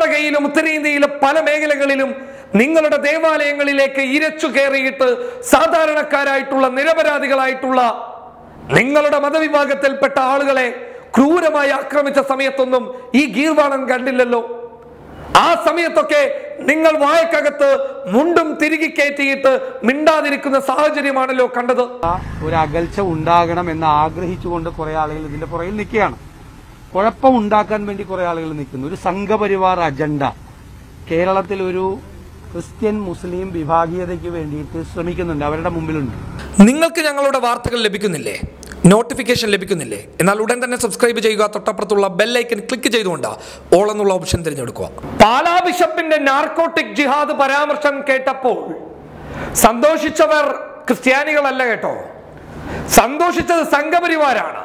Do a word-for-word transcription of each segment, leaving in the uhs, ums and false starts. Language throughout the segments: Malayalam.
കർണാടകയിലും ഉത്തരേന്ത്യയിലെ പല മേഖലകളിലും നിങ്ങളുടെ ദേവാലയങ്ങളിലേക്ക് ഇരച്ചു കയറിയിട്ട് സാധാരണക്കാരായിട്ടുള്ള നിരപരാധികളായിട്ടുള്ള നിങ്ങളുടെ മതവിഭാഗത്തിൽപ്പെട്ട ആളുകളെ ക്രൂരമായി ആക്രമിച്ച സമയത്തൊന്നും ഈ ഗീർവാണം കണ്ടില്ലല്ലോ. ആ സമയത്തൊക്കെ നിങ്ങൾ വായക്കകത്ത് മുണ്ടും തിരികെ കയറ്റിയിട്ട് മിണ്ടാതിരിക്കുന്ന സാഹചര്യമാണല്ലോ കണ്ടത്. ഒരു അകൽച്ച ഉണ്ടാകണം എന്ന് ആഗ്രഹിച്ചുകൊണ്ട് കുറെ ആളുകൾ ഇതിന്റെ പുറകിൽ നിൽക്കുകയാണ്. കുഴപ്പം ഉണ്ടാക്കാൻ വേണ്ടി കുറെ ആളുകൾ നിൽക്കുന്നു. ഒരു സംഘപരിവാർ അജണ്ട കേരളത്തിൽ ഒരു ക്രിസ്ത്യൻ മുസ്ലിം വിഭാഗീയതയ്ക്ക് വേണ്ടിയിട്ട് ശ്രമിക്കുന്നുണ്ട്, അവരുടെ മുമ്പിലുണ്ട്. നിങ്ങൾക്ക് ഞങ്ങളുടെ വാർത്തകൾ ലഭിക്കുന്നില്ലേ? നോട്ടിഫിക്കേഷൻ ലഭിക്കുന്നില്ലേ? എന്നാൽ ഉടൻ തന്നെ സബ്സ്ക്രൈബ് ചെയ്യുക. തൊട്ടപ്പുറത്തുള്ള ബെല്ലൈക്കൻ ക്ലിക്ക് ചെയ്തുകൊണ്ട് ഓൾ എന്നുള്ള ഓപ്ഷൻ തിരഞ്ഞെടുക്കുക. പാലാ ബിഷപ്പിന്റെ നാർക്കോട്ടിക് ജിഹാദ് പരാമർശം കേട്ടപ്പോൾ സന്തോഷിച്ചവർ ക്രിസ്ത്യാനികളല്ല കേട്ടോ, സന്തോഷിച്ചത് സംഘപരിവാരാണ്.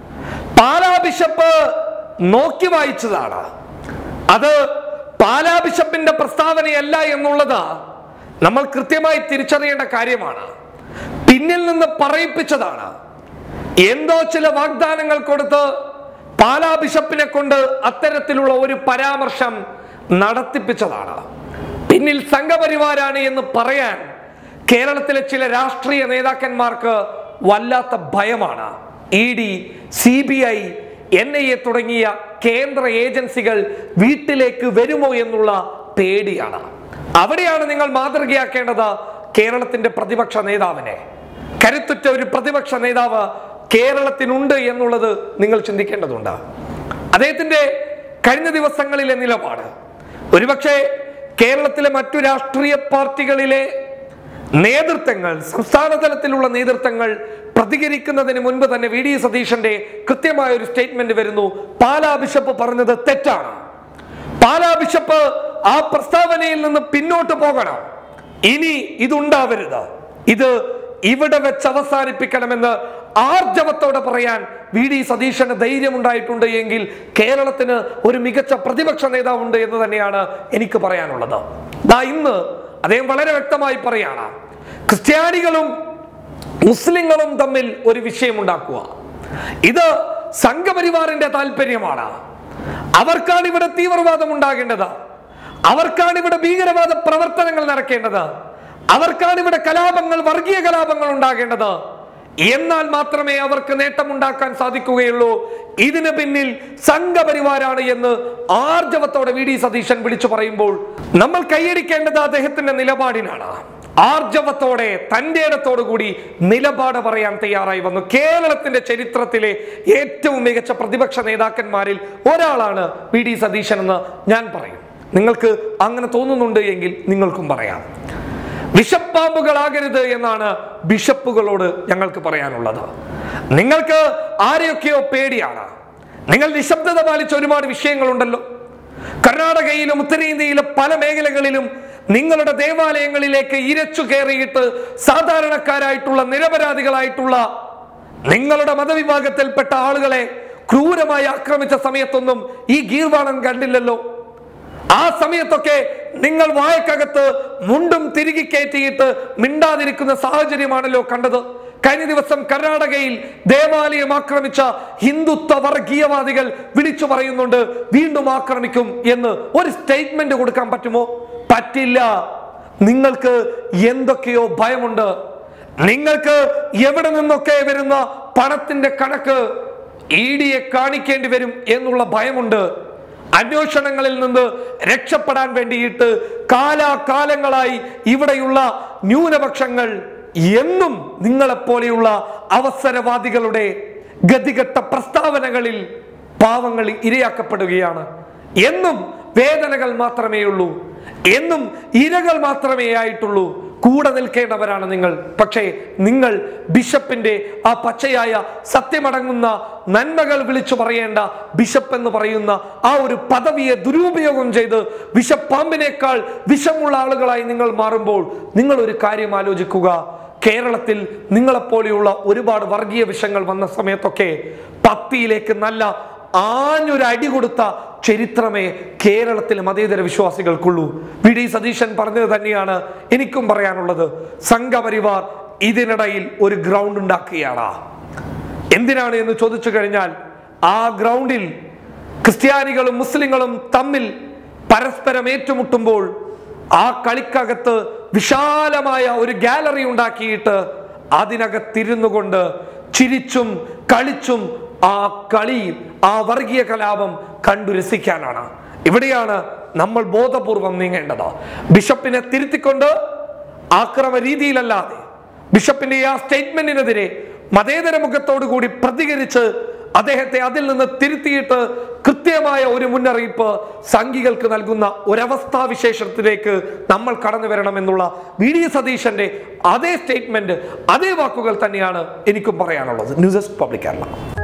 പാലാ ബിഷപ്പ് നോക്കി വായിച്ചതാണ്. അത് പാലാ ബിഷപ്പിന്റെ പ്രസ്താവനയല്ല എന്നുള്ളത് നമ്മൾ കൃത്യമായി തിരിച്ചറിയേണ്ട കാര്യമാണ്. പിന്നിൽ നിന്ന് പറയിപ്പിച്ചതാണ്. എന്തോ ചില വാഗ്ദാനങ്ങൾ കൊടുത്ത് പാലാ ബിഷപ്പിനെ കൊണ്ട് അത്തരത്തിലുള്ള ഒരു പരാമർശം നടത്തിപ്പിച്ചതാണ്. പിന്നിൽ സംഘപരിവാരാണ് എന്ന് പറയാൻ കേരളത്തിലെ ചില രാഷ്ട്രീയ നേതാക്കന്മാർക്ക് വല്ലാത്ത ഭയമാണ്. E D, C B I, N I A തുടങ്ങിയ കേന്ദ്ര ഏജൻസികൾ വീട്ടിലേക്ക് വരുമോ എന്നുള്ള പേടിയാണ്. അവിടെയാണ് നിങ്ങൾ മാതൃകയാക്കേണ്ടത് കേരളത്തിന്റെ പ്രതിപക്ഷ നേതാവിനെ. കരുത്തുറ്റ ഒരു പ്രതിപക്ഷ നേതാവ് കേരളത്തിനുണ്ട് എന്നുള്ളത് നിങ്ങൾ ചിന്തിക്കേണ്ടതുണ്ട്. അദ്ദേഹത്തിന്റെ കഴിഞ്ഞ ദിവസങ്ങളിലെ നിലപാട് ഒരുപക്ഷെ കേരളത്തിലെ മറ്റു രാഷ്ട്രീയ പാർട്ടികളിലെ നേതൃത്വങ്ങൾ, സംസ്ഥാന തലത്തിലുള്ള നേതൃത്വങ്ങൾ പ്രതികരിക്കുന്നതിന് മുൻപ് തന്നെ വി ഡി സതീശന്റെ കൃത്യമായ ഒരു സ്റ്റേറ്റ്മെന്റ് വരുന്നു. പാലാ ബിഷപ്പ് പറഞ്ഞത് തെറ്റാണ്. പാലാ ബിഷപ്പ് ആ പ്രസ്താവനയിൽ നിന്ന് പിന്നോട്ട് പോകണം. ഇനി ഇതുണ്ടാവരുത്. ഇത് ഇവിടെ വെച്ച് അവസാനിപ്പിക്കണമെന്ന് ആർജവത്തോടെ പറയാൻ വി ഡി സതീശന് ധൈര്യമുണ്ടായിട്ടുണ്ട് എങ്കിൽ കേരളത്തിന് ഒരു മികച്ച പ്രതിപക്ഷ നേതാവുണ്ട് എന്ന് തന്നെയാണ് എനിക്ക് പറയാനുള്ളത്. ദാ ഇന്ന് അദ്ദേഹം വളരെ വ്യക്തമായി പറയാണ്, ക്രിസ്ത്യാനികളും മുസ്ലിങ്ങളും തമ്മിൽ ഒരു വിഷയമുണ്ടാക്കുക. ഇത് സംഘപരിവാറിന്റെ താല്പര്യമാണ്. അവർക്കാണ് ഇവിടെ തീവ്രവാദം ഉണ്ടാകേണ്ടത്, അവർക്കാണ് ഇവിടെ ഭീകരവാദ പ്രവർത്തനങ്ങൾ നടക്കേണ്ടത്, അവർക്കാണ് ഇവിടെ കലാപങ്ങൾ, വർഗീയ കലാപങ്ങൾ ഉണ്ടാകേണ്ടത്. എന്നാൽ മാത്രമേ അവർക്ക് നേട്ടമുണ്ടാക്കാൻ സാധിക്കുകയുള്ളൂ. ഇതിന് പിന്നിൽ സംഘപരിവാരാണ് എന്ന് ആർജവത്തോടെ വി ഡി സതീശൻ വിളിച്ചു പറയുമ്പോൾ നമ്മൾ കൈയടിക്കേണ്ടത് അദ്ദേഹത്തിന്റെ നിലപാടിനാണ്. ആർജവത്തോടെ, തന്റെ ഇടത്തോടു കൂടി നിലപാട് പറയാൻ തയ്യാറായി വന്നു. കേരളത്തിന്റെ ചരിത്രത്തിലെ ഏറ്റവും മികച്ച പ്രതിപക്ഷ നേതാക്കന്മാരിൽ ഒരാളാണ് വി ഡി സതീശൻ എന്ന് ഞാൻ പറയും. നിങ്ങൾക്ക് അങ്ങനെ തോന്നുന്നുണ്ട് എങ്കിൽ നിങ്ങൾക്കും പറയാം. വിഷപ്പാമ്പുകളാകരുത് എന്നാണ് ബിഷപ്പുകളോട് ഞങ്ങൾക്ക് പറയാനുള്ളത്. നിങ്ങൾക്ക് ആരെയൊക്കെയോ പേടിയാണ്. നിങ്ങൾ നിശബ്ദത പാലിച്ച ഒരുപാട് വിഷയങ്ങളുണ്ടല്ലോ. കർണാടകയിലും ഉത്തരേന്ത്യയിലെ പല മേഖലകളിലും നിങ്ങളുടെ ദേവാലയങ്ങളിലേക്ക് ഇരച്ചു കയറിയിട്ട് സാധാരണക്കാരായിട്ടുള്ള നിരപരാധികളായിട്ടുള്ള നിങ്ങളുടെ മതവിഭാഗത്തിൽപ്പെട്ട ആളുകളെ ക്രൂരമായി ആക്രമിച്ച സമയത്തൊന്നും ഈ ഗീർവാണം കണ്ടില്ലല്ലോ. ആ സമയത്തൊക്കെ നിങ്ങൾ വായക്കകത്ത് മുണ്ടും തിരികെ കയറ്റിയിട്ട് മിണ്ടാതിരിക്കുന്ന സാഹചര്യമാണല്ലോ കണ്ടത്. കഴിഞ്ഞ ദിവസം കർണാടകയിൽ ദേവാലയം ആക്രമിച്ച ഹിന്ദുത്വ വർഗീയവാദികൾ വിളിച്ചു പറയുന്നുണ്ട് വീണ്ടും ആക്രമിക്കും എന്ന്. ഒരു സ്റ്റേറ്റ്മെന്റ് കൊടുക്കാൻ പറ്റുമോ? പറ്റില്ല. നിങ്ങൾക്ക് എന്തൊക്കെയോ ഭയമുണ്ട്. നിങ്ങൾക്ക് എവിടെ നിന്നൊക്കെ വരുന്ന പണത്തിന്റെ കണക്ക് ഇ ഡിയെ കാണിക്കേണ്ടി വരും എന്നുള്ള ഭയമുണ്ട്. അന്വേഷണങ്ങളിൽ നിന്ന് രക്ഷപ്പെടാൻ വേണ്ടിയിട്ട് കാലാകാലങ്ങളായി ഇവിടെയുള്ള ന്യൂനപക്ഷങ്ങൾ എന്നും നിങ്ങളെപ്പോലെയുള്ള അവസരവാദികളുടെ ഗതികെട്ട പ്രസ്താവനകളിൽ പാവങ്ങൾ ഇരയാക്കപ്പെടുകയാണ്. എന്നും വേദനകൾ മാത്രമേ ഉള്ളൂ, എന്നും ഇരകൾ മാത്രമേ ആയിട്ടുള്ളൂ. കൂടെ നിൽക്കേണ്ടവരാണ് നിങ്ങൾ. പക്ഷേ നിങ്ങൾ ബിഷപ്പിന്റെ ആ പച്ചയായ സത്യമടങ്ങുന്ന നന്മകൾ വിളിച്ചു പറയേണ്ട ബിഷപ്പ് എന്ന് പറയുന്ന ആ ഒരു പദവിയെ ദുരുപയോഗം ചെയ്ത് വിഷപ്പാമ്പിനേക്കാൾ വിഷമുള്ള ആളുകളായി നിങ്ങൾ മാറുമ്പോൾ നിങ്ങൾ ഒരു കാര്യം ആലോചിക്കുക. കേരളത്തിൽ നിങ്ങളെപ്പോലെയുള്ള ഒരുപാട് വർഗീയ വിഷയങ്ങൾ വന്ന സമയത്തൊക്കെ പത്തിയിലേക്ക് നല്ല ആഞ്ഞൊരു അടി കൊടുത്ത ചരിത്രമേ കേരളത്തിലെ മതേതര വിശ്വാസികൾക്കുള്ളൂ. വി ഡി സതീശൻ പറഞ്ഞത് തന്നെയാണ് എനിക്കും പറയാനുള്ളത്. സംഘപരിവാർ ഇതിനിടയിൽ ഒരു ഗ്രൗണ്ട് ഉണ്ടാക്കുകയാണ്. എന്തിനാണ് എന്ന് ചോദിച്ചു കഴിഞ്ഞാൽ ആ ഗ്രൗണ്ടിൽ ക്രിസ്ത്യാനികളും മുസ്ലിങ്ങളും തമ്മിൽ പരസ്പരം ഏറ്റുമുട്ടുമ്പോൾ ആ കളിക്കകത്ത് വിശാലമായ ഒരു ഗാലറി ഉണ്ടാക്കിയിട്ട് അതിനകത്തിരുന്നു കൊണ്ട് ചിരിച്ചും കളിച്ചും ആ കളി, ആ വർഗീയ കലാപം കണ്ടു രസിക്കാനാണ്. ഇവിടെയാണ് നമ്മൾ ബോധപൂർവം നീങ്ങേണ്ടത്. ബിഷപ്പിനെ തിരുത്തിക്കൊണ്ട് ആക്രമ രീതിയിലല്ലാതെ ബിഷപ്പിന്റെ ആ സ്റ്റേറ്റ്മെന്റിനെതിരെ മതേതര മുഖത്തോടു കൂടി പ്രതികരിച്ച് അദ്ദേഹത്തെ അതിൽ നിന്ന് തിരുത്തിയിട്ട് കൃത്യമായ ഒരു മുന്നറിയിപ്പ് സംഘികൾക്ക് നൽകുന്ന ഒരവസ്ഥാവിശേഷത്തിലേക്ക് നമ്മൾ കടന്നു വരണമെന്നുള്ള വി ഡി സതീശന്റെ അതേ സ്റ്റേറ്റ്മെന്റ്, അതേ വാക്കുകൾ തന്നെയാണ് എനിക്കും പറയാനുള്ളത്. News desk public Kerala.